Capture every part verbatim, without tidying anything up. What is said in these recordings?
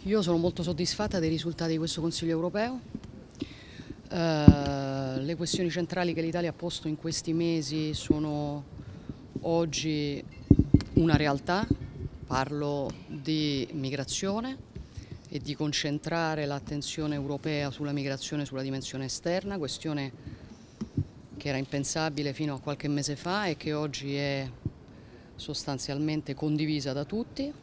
Io sono molto soddisfatta dei risultati di questo Consiglio europeo. Eh, le questioni centrali che l'Italia ha posto in questi mesi sono oggi una realtà. Parlo di migrazione e di concentrare l'attenzione europea sulla migrazione e sulla dimensione esterna, questione che era impensabile fino a qualche mese fa e che oggi è sostanzialmente condivisa da tutti.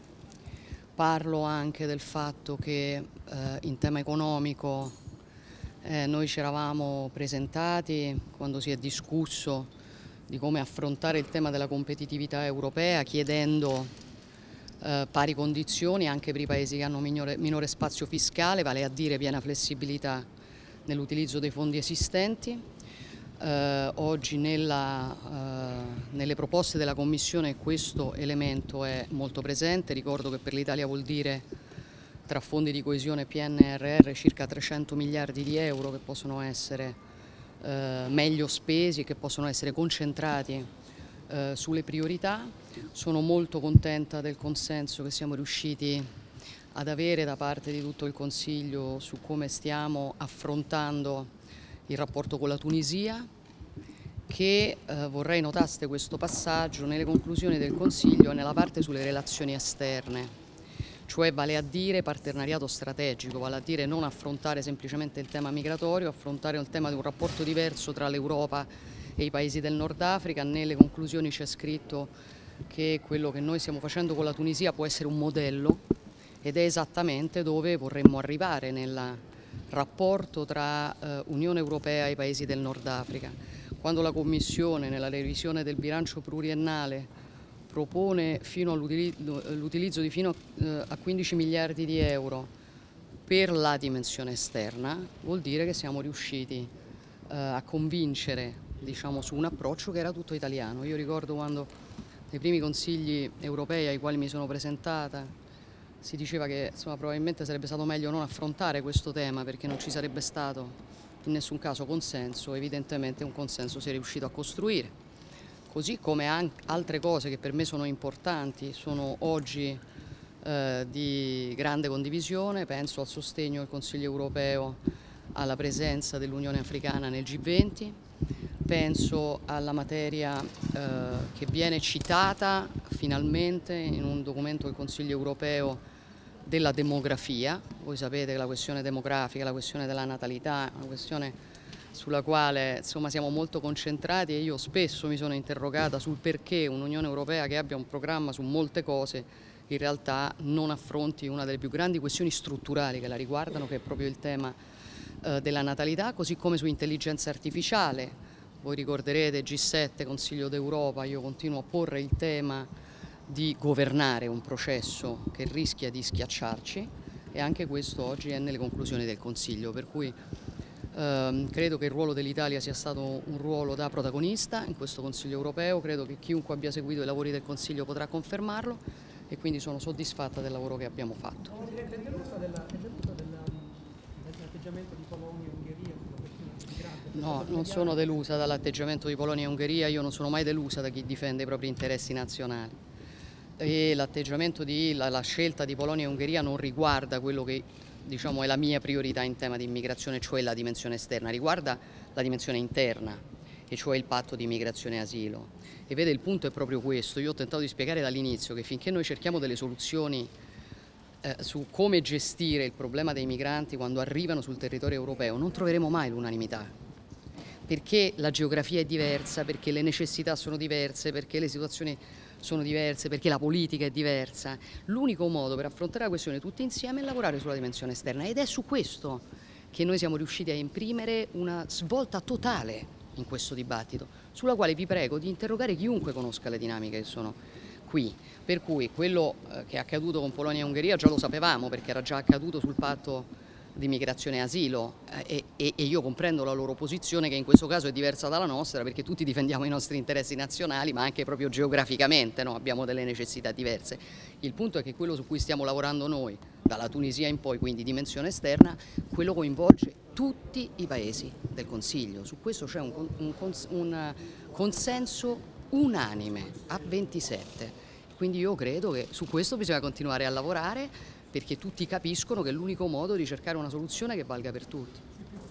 Parlo anche del fatto che eh, in tema economico eh, noi ci eravamo presentati quando si è discusso di come affrontare il tema della competitività europea, chiedendo eh, pari condizioni anche per i paesi che hanno minore, minore spazio fiscale, vale a dire piena flessibilità nell'utilizzo dei fondi esistenti. Eh, oggi nella, eh, nelle proposte della Commissione questo elemento è molto presente. Ricordo che per l'Italia vuol dire, tra fondi di coesione e P N R R, circa trecento miliardi di euro che possono essere eh, meglio spesi e che possono essere concentrati eh, sulle priorità. Sono molto contenta del consenso che siamo riusciti ad avere da parte di tutto il Consiglio su come stiamo affrontando il rapporto con la Tunisia, che eh, vorrei notaste questo passaggio nelle conclusioni del Consiglio e nella parte sulle relazioni esterne, cioè vale a dire partenariato strategico, vale a dire non affrontare semplicemente il tema migratorio, affrontare il tema di un rapporto diverso tra l'Europa e i paesi del Nord Africa. Nelle conclusioni c'è scritto che quello che noi stiamo facendo con la Tunisia può essere un modello ed è esattamente dove vorremmo arrivare nel rapporto tra eh, Unione Europea e i paesi del Nord Africa. Quando la Commissione nella revisione del bilancio pluriennale propone fino all'utilizzo di fino a quindici miliardi di euro per la dimensione esterna, vuol dire che siamo riusciti eh, a convincere, diciamo, su un approccio che era tutto italiano. Io ricordo quando nei primi consigli europei ai quali mi sono presentata si diceva che insomma, probabilmente sarebbe stato meglio non affrontare questo tema perché non ci sarebbe stato in nessun caso consenso. Evidentemente un consenso si è riuscito a costruire, così come anche altre cose che per me sono importanti sono oggi eh, di grande condivisione. Penso al sostegno del Consiglio europeo alla presenza dell'Unione Africana nel G venti, penso alla materia eh, che viene citata finalmente in un documento del Consiglio europeo della demografia. Voi sapete che la questione demografica, la questione della natalità è una questione sulla quale insomma, siamo molto concentrati e io spesso mi sono interrogata sul perché un'Unione Europea che abbia un programma su molte cose in realtà non affronti una delle più grandi questioni strutturali che la riguardano, che è proprio il tema eh, della natalità, così come su intelligenza artificiale. Voi ricorderete G sette, Consiglio d'Europa, io continuo a porre il tema di governare un processo che rischia di schiacciarci e anche questo oggi è nelle conclusioni del Consiglio, per cui ehm, credo che il ruolo dell'Italia sia stato un ruolo da protagonista in questo Consiglio europeo, credo che chiunque abbia seguito i lavori del Consiglio potrà confermarlo e quindi sono soddisfatta del lavoro che abbiamo fatto. Presidente, è delusa della, è delusa della, dell'atteggiamento di Polonia e Ungheria sulla questione dei migranti? No, non sono delusa dall'atteggiamento di Polonia e Ungheria, io non sono mai delusa da chi difende i propri interessi nazionali. E l'atteggiamento di la, la scelta di Polonia e Ungheria non riguarda quello che diciamo è la mia priorità in tema di immigrazione, cioè la dimensione esterna, riguarda la dimensione interna, e cioè il patto di immigrazione e asilo. E vede, il punto è proprio questo. Io ho tentato di spiegare dall'inizio che finché noi cerchiamo delle soluzioni eh, su come gestire il problema dei migranti quando arrivano sul territorio europeo, non troveremo mai l'unanimità, perché la geografia è diversa, perché le necessità sono diverse, perché le situazioni sono diverse, perché la politica è diversa. L'unico modo per affrontare la questione tutti insieme è lavorare sulla dimensione esterna ed è su questo che noi siamo riusciti a imprimere una svolta totale in questo dibattito, sulla quale vi prego di interrogare chiunque conosca le dinamiche che sono qui. Per cui quello che è accaduto con Polonia e Ungheria già lo sapevamo, perché era già accaduto sul patto di migrazione e asilo eh, e, e io comprendo la loro posizione, che in questo caso è diversa dalla nostra, perché tutti difendiamo i nostri interessi nazionali, ma anche proprio geograficamente, no? Abbiamo delle necessità diverse. Il punto è che quello su cui stiamo lavorando noi, dalla Tunisia in poi, quindi dimensione esterna, quello coinvolge tutti i paesi del Consiglio. Su questo c'è un, un, un consenso unanime a ventisette. Quindi io credo che su questo bisogna continuare a lavorare perché tutti capiscono che è l'unico modo di cercare una soluzione che valga per tutti.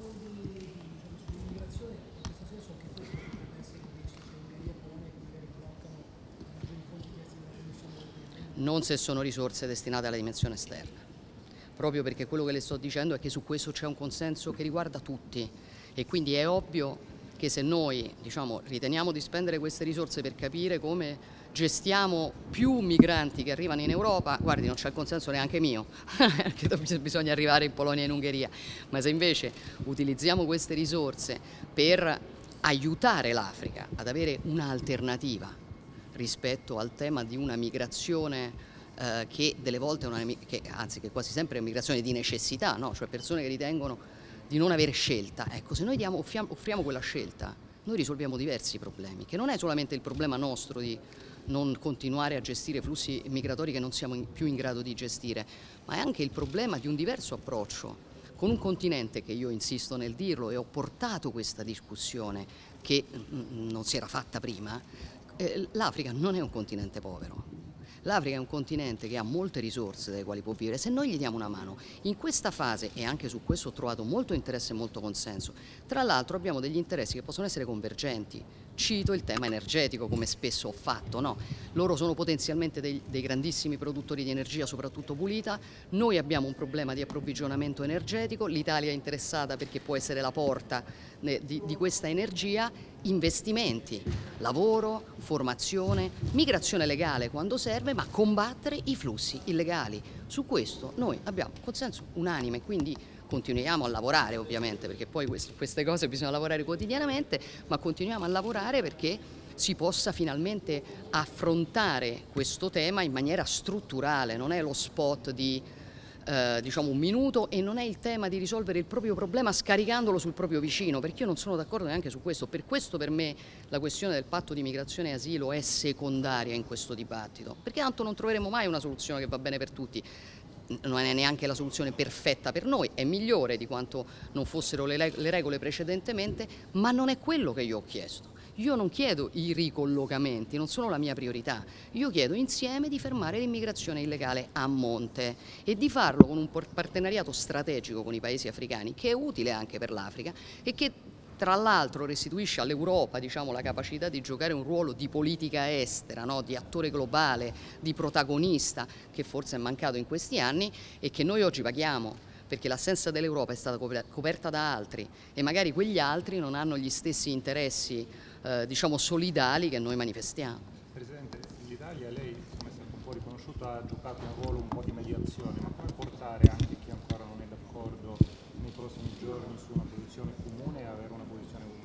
Non se sono risorse destinate alla dimensione esterna, proprio perché quello che le sto dicendo è che su questo c'è un consenso che riguarda tutti e quindi è ovvio che se noi, diciamo, riteniamo di spendere queste risorse per capire come gestiamo più migranti che arrivano in Europa, guardi, non c'è il consenso neanche mio, perché bisogna arrivare in Polonia e in Ungheria, ma se invece utilizziamo queste risorse per aiutare l'Africa ad avere un'alternativa rispetto al tema di una migrazione eh, che delle volte è una, che, anzi che quasi sempre è una migrazione di necessità, no? Cioè persone che ritengono di non avere scelta. Ecco, se noi diamo, offriamo, offriamo quella scelta, noi risolviamo diversi problemi, che non è solamente il problema nostro di non continuare a gestire flussi migratori che non siamo in, più in grado di gestire, ma è anche il problema di un diverso approccio con un continente che io insisto nel dirlo e ho portato questa discussione che mm, non si era fatta prima. L'Africa non è un continente povero, l'Africa è un continente che ha molte risorse dalle quali può vivere, se noi gli diamo una mano. In questa fase, e anche su questo ho trovato molto interesse e molto consenso, tra l'altro abbiamo degli interessi che possono essere convergenti. Cito il tema energetico, come spesso ho fatto, no? Loro sono potenzialmente dei, dei grandissimi produttori di energia, soprattutto pulita, noi abbiamo un problema di approvvigionamento energetico, l'Italia è interessata perché può essere la porta di, di questa energia, investimenti, lavoro, formazione, migrazione legale quando serve, ma combattere i flussi illegali. Su questo noi abbiamo consenso unanime, quindi continuiamo a lavorare ovviamente, perché poi queste cose bisogna lavorare quotidianamente, ma continuiamo a lavorare perché si possa finalmente affrontare questo tema in maniera strutturale, non è lo spot di eh, diciamo un minuto e non è il tema di risolvere il proprio problema scaricandolo sul proprio vicino, perché io non sono d'accordo neanche su questo. Per questo per me la questione del patto di migrazione e asilo è secondaria in questo dibattito, perché tanto non troveremo mai una soluzione che va bene per tutti. Non è neanche la soluzione perfetta per noi, è migliore di quanto non fossero le, le regole precedentemente, ma non è quello che io ho chiesto. Io non chiedo i ricollocamenti, non sono la mia priorità. Io chiedo insieme di fermare l'immigrazione illegale a monte e di farlo con un partenariato strategico con i paesi africani, che è utile anche per l'Africa e che tra l'altro restituisce all'Europa, diciamo, la capacità di giocare un ruolo di politica estera, no? Di attore globale, di protagonista, che forse è mancato in questi anni e che noi oggi paghiamo, perché l'assenza dell'Europa è stata coperta da altri e magari quegli altri non hanno gli stessi interessi, eh, diciamo, solidali che noi manifestiamo. Presidente, l'Italia, lei, come è stato un po' riconosciuto, ha giocato un ruolo un po' di mediazione, ma come portare anche chi ancora non è d'accordo nei prossimi giorni su una posizione comune e avere una posizione comune?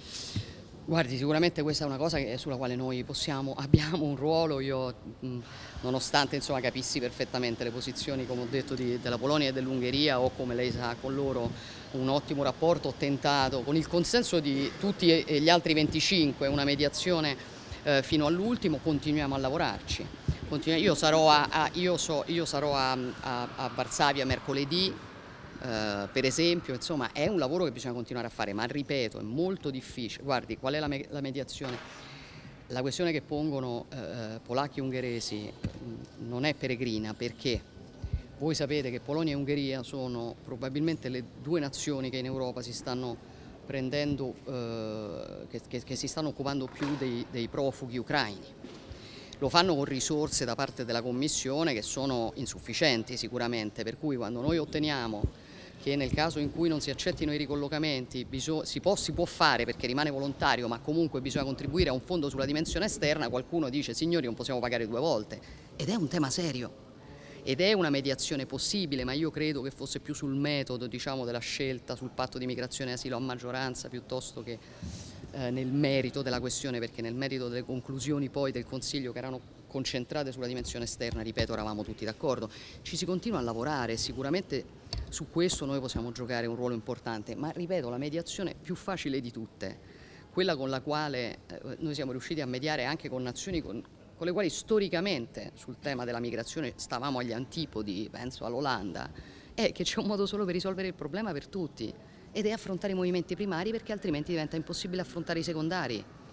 Guardi, sicuramente questa è una cosa che, sulla quale noi possiamo, abbiamo un ruolo. Io mh, nonostante insomma capissi perfettamente le posizioni, come ho detto, di, della Polonia e dell'Ungheria, ho, come lei sa, con loro un ottimo rapporto, ho tentato con il consenso di tutti e gli altri venticinque una mediazione eh, fino all'ultimo, continuiamo a lavorarci. Continu io sarò, a, a, io so, io sarò a, a, a Varsavia mercoledì. Uh, per esempio, insomma, è un lavoro che bisogna continuare a fare, ma ripeto, è molto difficile. Guardi, qual è la, me la mediazione? La questione che pongono uh, polacchi e ungheresi mh, non è peregrina, perché voi sapete che Polonia e Ungheria sono probabilmente le due nazioni che in Europa si stanno prendendo, uh, che, che, che si stanno occupando più dei, dei profughi ucraini. Lo fanno con risorse da parte della Commissione che sono insufficienti sicuramente, per cui quando noi otteniamo che nel caso in cui non si accettino i ricollocamenti si può, si può fare perché rimane volontario, ma comunque bisogna contribuire a un fondo sulla dimensione esterna, qualcuno dice signori non possiamo pagare due volte, ed è un tema serio ed è una mediazione possibile, ma io credo che fosse più sul metodo, diciamo, della scelta sul patto di migrazione e asilo a maggioranza piuttosto che eh, nel merito della questione, perché nel merito delle conclusioni poi del Consiglio, che erano concentrate sulla dimensione esterna, ripeto, eravamo tutti d'accordo. Ci si continua a lavorare, sicuramente su questo noi possiamo giocare un ruolo importante, ma ripeto, la mediazione più facile di tutte, quella con la quale eh, noi siamo riusciti a mediare anche con nazioni con, con le quali storicamente sul tema della migrazione stavamo agli antipodi, penso all'Olanda, è che c'è un modo solo per risolvere il problema per tutti, ed è affrontare i movimenti primari, perché altrimenti diventa impossibile affrontare i secondari.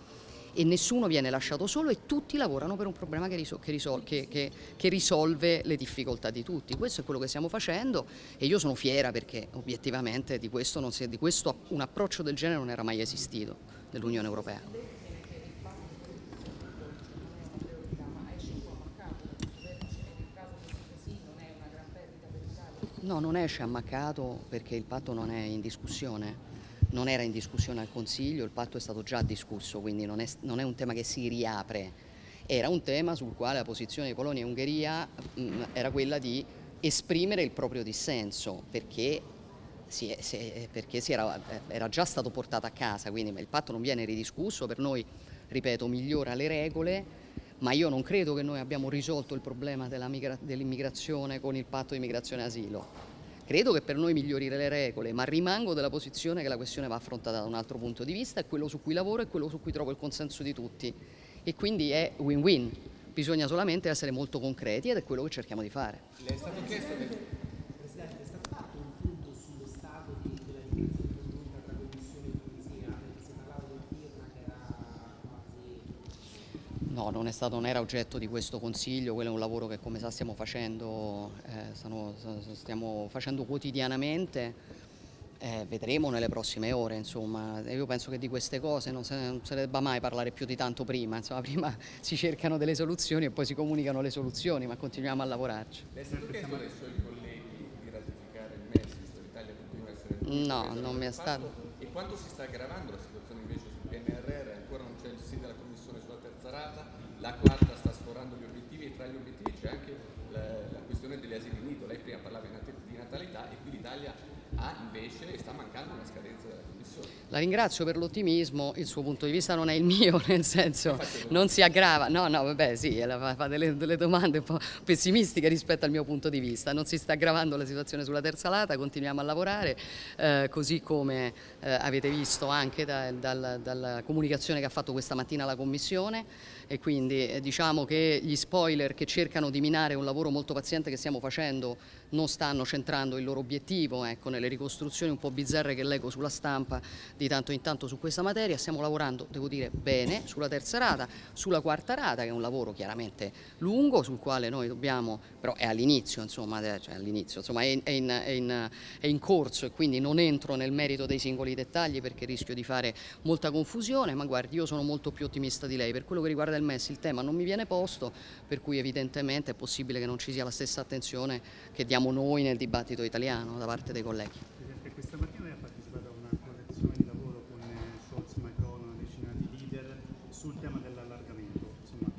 e nessuno viene lasciato solo e tutti lavorano per un problema che, risol che, risol che, che, che risolve le difficoltà di tutti. Questo è quello che stiamo facendo e io sono fiera perché obiettivamente di questo, non si, di questo un approccio del genere non era mai esistito nell'Unione Europea. No, non esce ammaccato perché il patto non è in discussione. Non era in discussione al Consiglio, il patto è stato già discusso, quindi non è, non è un tema che si riapre, era un tema sul quale la posizione di Polonia e Ungheria mh, era quella di esprimere il proprio dissenso, perché, si, è, si, perché si era, era già stato portato a casa, quindi il patto non viene ridiscusso, per noi, ripeto, migliora le regole, ma io non credo che noi abbiamo risolto il problema dell'immigrazione con il patto di migrazione e asilo. Credo che per noi migliori le regole, ma rimango della posizione che la questione va affrontata da un altro punto di vista, è quello su cui lavoro e quello su cui trovo il consenso di tutti. E quindi è win-win, bisogna solamente essere molto concreti ed è quello che cerchiamo di fare. Le è stato chiesto che... Presidente, è stato fatto un punto sullo stato di, della dimensione congiunta tra Commissione e Tunisia, perché si parlava di una firma che era quasi... No, non, è stato, non era oggetto di questo Consiglio, quello è un lavoro che come sa stiamo facendo, eh, stiamo, stiamo facendo quotidianamente, eh, vedremo nelle prossime ore, insomma. Io penso che di queste cose non se, non se ne debba mai parlare più di tanto prima, insomma, prima si cercano delle soluzioni e poi si comunicano le soluzioni, ma continuiamo a lavorarci. Le è stato chiesto dai suoi colleghi di ratificare il M E S, visto che l'Italia continua a essere... No, non mi è stato... E quanto si sta aggravando la situazione invece sul P N R R? Ancora non c'è il sì della Commissione sulla terza rata, la quarta sta sforando gli obiettivi e tra gli obiettivi c'è anche la, la questione degli asili nido. Lei prima parlava di natalità e qui l'Italia ha invece, sta mancando una scadenza della Commissione. La ringrazio per l'ottimismo, il suo punto di vista non è il mio, nel senso non si aggrava, no no vabbè sì, fa delle, delle domande un po' pessimistiche rispetto al mio punto di vista, non si sta aggravando la situazione sulla terza rata, continuiamo a lavorare, eh, così come eh, avete visto anche da, dal, dalla comunicazione che ha fatto questa mattina la Commissione e quindi eh, diciamo che gli spoiler che cercano di minare un lavoro molto paziente che stiamo facendo non stanno centrando il loro obiettivo, ecco, nelle ricostruzioni un po' bizzarre che leggo sulla stampa di tanto in tanto su questa materia. Stiamo lavorando, devo dire, bene sulla terza rata, sulla quarta rata, che è un lavoro chiaramente lungo, sul quale noi dobbiamo, però è all'inizio, insomma, cioè all'inizio, insomma, è, è, in, è, in, è in corso e quindi non entro nel merito dei singoli dettagli perché rischio di fare molta confusione, ma guardi, io sono molto più ottimista di lei. Per quello che riguarda il M E S il tema non mi viene posto, per cui evidentemente è possibile che non ci sia la stessa attenzione che diamo noi nel dibattito italiano da parte dei colleghi. Presidente, questa mattina lei ha partecipato a una coalizione di lavoro con Scholz, Macron, una decina di leader sul tema dell'allargamento.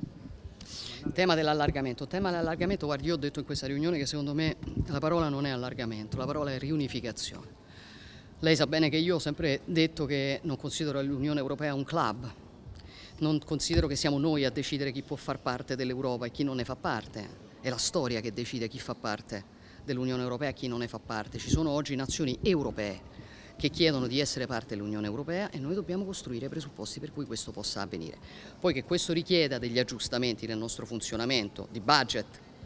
Il tema dell'allargamento, tema dell'allargamento, guardi, io ho detto in questa riunione che secondo me la parola non è allargamento, la parola è riunificazione. Lei sa bene che io ho sempre detto che non considero l'Unione Europea un club, non considero che siamo noi a decidere chi può far parte dell'Europa e chi non ne fa parte. È la storia che decide chi fa parte dell'Unione Europea e chi non ne fa parte. Ci sono oggi nazioni europee che chiedono di essere parte dell'Unione Europea e noi dobbiamo costruire i presupposti per cui questo possa avvenire. Poi che questo richieda degli aggiustamenti nel nostro funzionamento, di budget,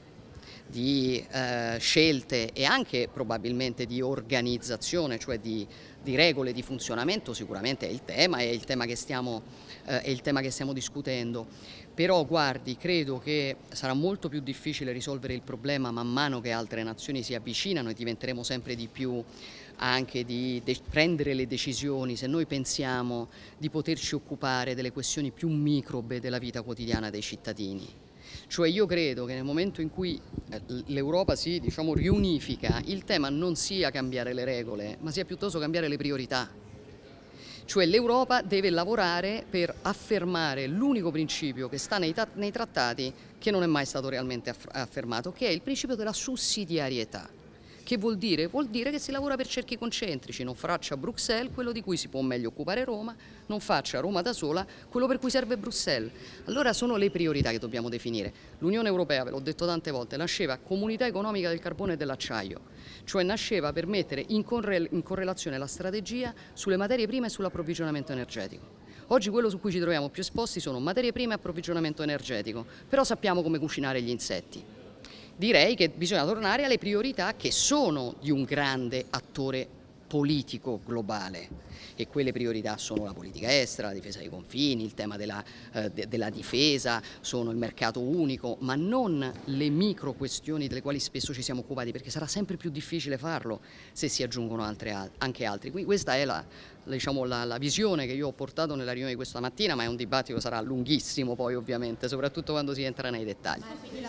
di eh, scelte e anche probabilmente di organizzazione, cioè di, di regole di funzionamento, sicuramente è il tema, è il tema che stiamo, eh, è il tema che stiamo discutendo. Però guardi, credo che sarà molto più difficile risolvere il problema man mano che altre nazioni si avvicinano e diventeremo sempre di più anche di prendere le decisioni, se noi pensiamo di poterci occupare delle questioni più microbe della vita quotidiana dei cittadini. Cioè io credo che nel momento in cui l'Europa si, diciamo, riunifica, il tema non sia cambiare le regole, ma sia piuttosto cambiare le priorità. Cioè l'Europa deve lavorare per affermare l'unico principio che sta nei, nei trattati, che non è mai stato realmente affermato, che è il principio della sussidiarietà. Che vuol dire? Vuol dire che si lavora per cerchi concentrici, non faccia Bruxelles quello di cui si può meglio occupare Roma, non faccia Roma da sola quello per cui serve Bruxelles. Allora sono le priorità che dobbiamo definire. L'Unione Europea, ve l'ho detto tante volte, nasceva Comunità Economica del Carbone e dell'Acciaio, cioè nasceva per mettere in, correl in correlazione la strategia sulle materie prime e sull'approvvigionamento energetico. Oggi quello su cui ci troviamo più esposti sono materie prime e approvvigionamento energetico, però sappiamo come cucinare gli insetti. Direi che bisogna tornare alle priorità che sono di un grande attore politico globale, e quelle priorità sono la politica estera, la difesa dei confini, il tema della, eh, de della difesa, sono il mercato unico, ma non le micro questioni delle quali spesso ci siamo occupati, perché sarà sempre più difficile farlo se si aggiungono altre, anche altri. Quindi questa è la, diciamo, la, la visione che io ho portato nella riunione di questa mattina, ma è un dibattito che sarà lunghissimo poi ovviamente, soprattutto quando si entra nei dettagli.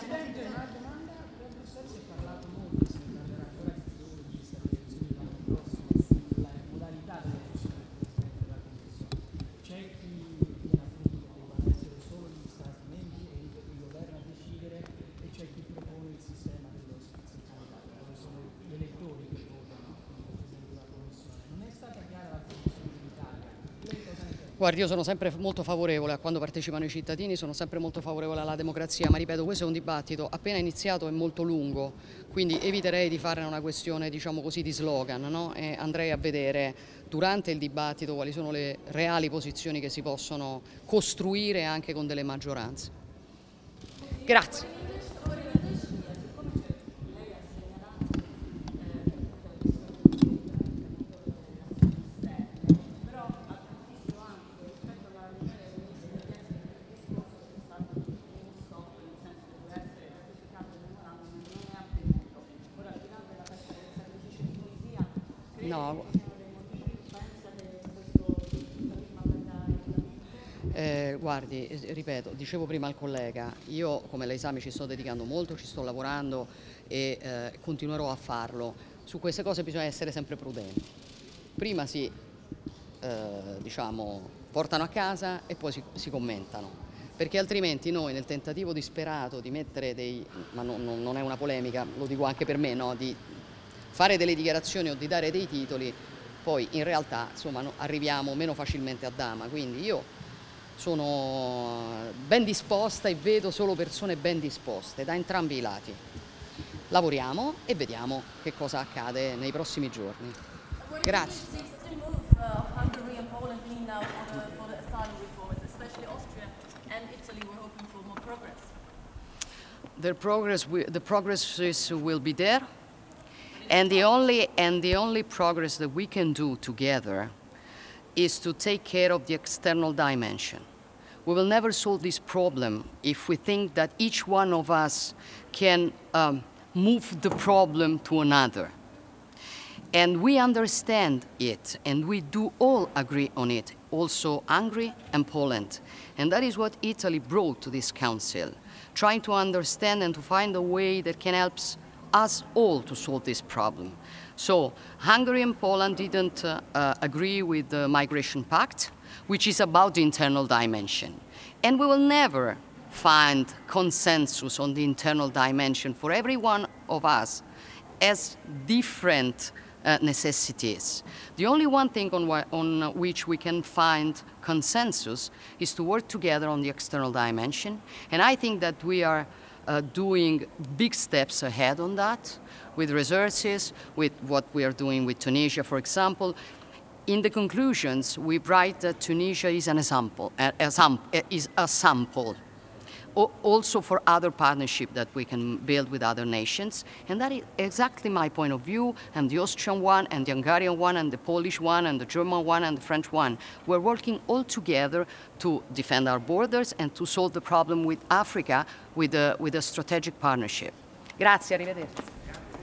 Guardi, io sono sempre molto favorevole a quando partecipano i cittadini, sono sempre molto favorevole alla democrazia, ma ripeto, questo è un dibattito appena iniziato e molto lungo, quindi eviterei di farne una questione, diciamo così, di slogan, no? E andrei a vedere durante il dibattito quali sono le reali posizioni che si possono costruire anche con delle maggioranze. Grazie. No. Eh, guardi, ripeto, dicevo prima al collega, io come lei sa mi ci sto dedicando molto, ci sto lavorando e eh, continuerò a farlo. Su queste cose bisogna essere sempre prudenti. Prima si eh, diciamo, portano a casa e poi si, si commentano, perché altrimenti noi nel tentativo disperato di mettere dei, ma no, no, non è una polemica, lo dico anche per me, no, di fare delle dichiarazioni o di dare dei titoli, poi in realtà insomma, no, arriviamo meno facilmente a dama, quindi io sono ben disposta e vedo solo persone ben disposte da entrambi i lati. Lavoriamo e vediamo che cosa accade nei prossimi giorni. Grazie. The progress, the progress is, will be there. And the only and the only progress that we can do together is to take care of the external dimension. We will never solve this problem if we think that each one of us can um, move the problem to another. And we understand it, and we do all agree on it, also Hungary and Poland. And that is what Italy brought to this council, trying to understand and to find a way that can help us all to solve this problem. So Hungary and Poland didn't uh, uh, agree with the Migration Pact, which is about the internal dimension. And we will never find consensus on the internal dimension, for every one of us has different uh, necessities. The only one thing on, on which we can find consensus is to work together on the external dimension. And I think that we are Uh, doing big steps ahead on that, with resources, with what we are doing with Tunisia, for example. In the conclusions, we write that Tunisia is an example, a, a, is a sample, o also for other partnership that we can build with other nations. And that is exactly my point of view, and the Austrian one, and the Hungarian one, and the Polish one, and the German one, and the French one. We're working all together to defend our borders and to solve the problem with Africa with a, with a strategic partnership. Grazie, arrivederci.